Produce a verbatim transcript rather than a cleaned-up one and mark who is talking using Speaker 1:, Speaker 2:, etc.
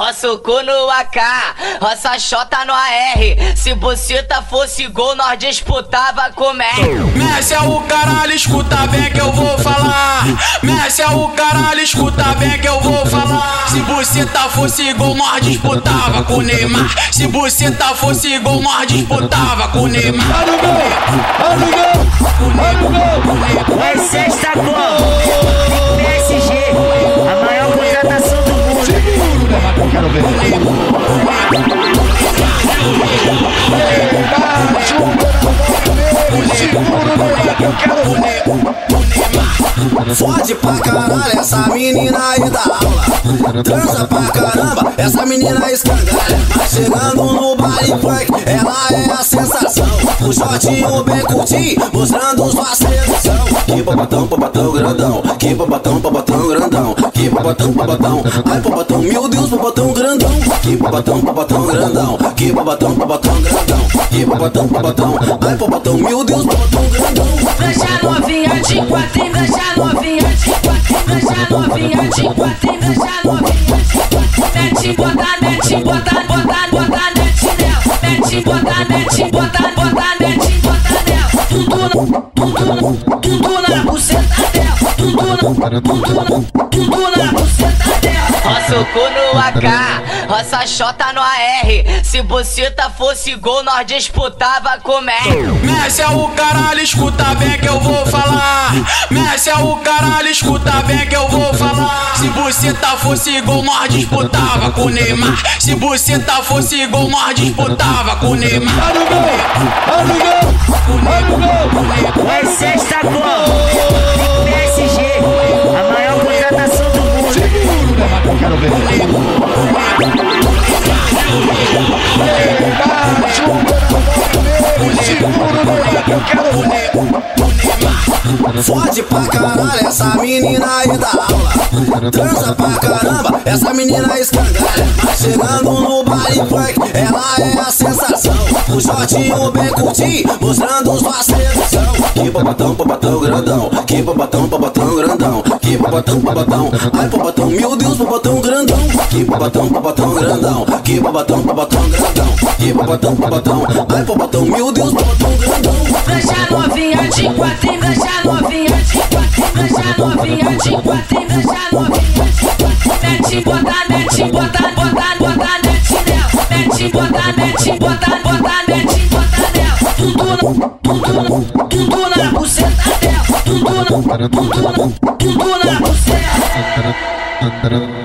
Speaker 1: roça o cu no A K, roça a Xota no A R. Se buceta fosse gol, nós disputava com o Messi.
Speaker 2: Messi é o caralho, escuta bem que eu vou falar. Messi é o caralho, escuta bem que eu vou falar. Se buceta fosse gol, nós disputava com o Neymar. Se buceta fosse gol, nós disputava com o Neymar.
Speaker 3: Olha o gol! Olha o gol! Olha o gol!
Speaker 4: Vai sexta como? P S G, a maior contratação do mundo.
Speaker 3: Eu quero ver.
Speaker 5: Fode pra caralho essa menina aí da aula. Transa pra caramba, essa menina escangalha. Mas chegando no baile funk, ela é a sensação. O shortinho bem curtinho, mostrando os parceiros são. Que babatão, babatão grandão. Que babatão, babatão grandão. Que babatão, babatão. Ai babatão, meu Deus, babatão grandão. Que babatão, babatão grandão. Que babatão, babatão grandão. Que babatão, babatão. Ai babatão, meu Deus, babatão grandão.
Speaker 1: Deixa novinha de quatrinho, deixa novinha de quatrinho, deixa novinha de quatrinho, deixa novinha de quatrinho. Mete, bota, mete, bota, bota, bota, mete nela. Mete, bota, mete, bota, bota, mete, bota nela. Tudo na, tudo na, tudo na buceta dela. Tudo na, tudo na, tudo na buceta dela. Roça o cu no A K, roça a Xota no A R. Se buceta fosse gol, nós disputava com o Messi.
Speaker 2: Messi é o caralho, escuta bem que eu vou falar. Messi é o caralho, escuta bem que eu vou falar. Se buceta fosse gol, nós disputava com o Neymar. Se buceta fosse gol, nós disputava com o Neymar.
Speaker 3: Olha o gol! Olha o gol! Olha o gol!
Speaker 4: Vai sexta como? P S G, a maior contratação do mundo.
Speaker 3: Eu quero ver.
Speaker 5: Fode pra caralho essa menina aí da aula. Transa pra caramba, essa menina escangalha. Mas chegando no baile funk, ela é a sensação. O shortinho bem curtinho, mostrando os parceiros são. Que babatão, babatão grandão. Que babatão, babatão grandão. Que babatão, babatão. Ai babatão, meu Deus, babatão grandão. Que babatão, babatão grandão. Que babatão, babatão grandão. Que babatão, babatão. Ai babatão, meu Deus, babatão grandão.
Speaker 1: Deixa novinha de quatrinho, deixa novinha de quatrinho, deixa novinha de quatrinho, deixa novinha de quatrinho. Mete, bota, mete, bota, bota, bota, mete nela. Mete, bota, mete, bota, bota, mete, bota nela. Tudo na, tudo na, tudo na buceta dela. Tudo na, tudo na, tudo na buceta.